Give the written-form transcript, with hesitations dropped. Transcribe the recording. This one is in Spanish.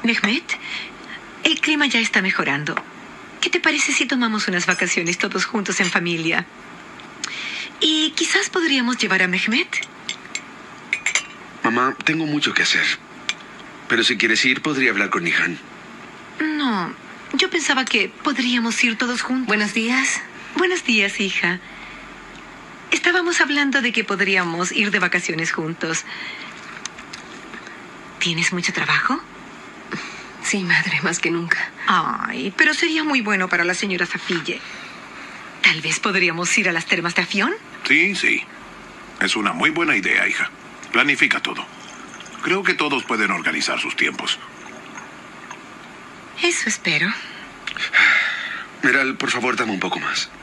Mehmet, el clima ya está mejorando. ¿Qué te parece si tomamos unas vacaciones todos juntos en familia? Y quizás podríamos llevar a Mehmet. Mamá, tengo mucho que hacer. Pero si quieres ir, podría hablar con Nihan. No, yo pensaba que podríamos ir todos juntos. Buenos días. Buenos días, hija. Estábamos hablando de que podríamos ir de vacaciones juntos. ¿Tienes mucho trabajo? Sí, madre, más que nunca. Ay, pero sería muy bueno para la señora Safille. Tal vez podríamos ir a las termas de Afión. Sí, sí. Es una muy buena idea, hija. Planifica todo. Creo que todos pueden organizar sus tiempos. Eso espero. Meral, por favor, dame un poco más.